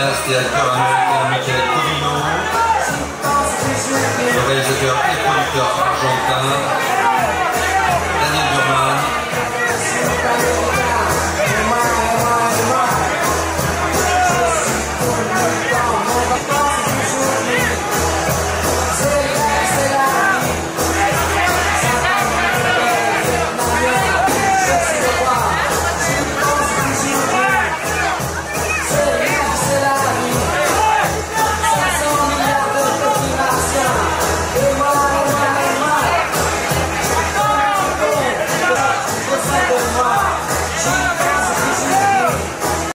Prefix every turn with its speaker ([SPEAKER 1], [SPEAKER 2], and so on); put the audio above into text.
[SPEAKER 1] cinéaste et acteur américain Michael Covino, le réalisateur et producteur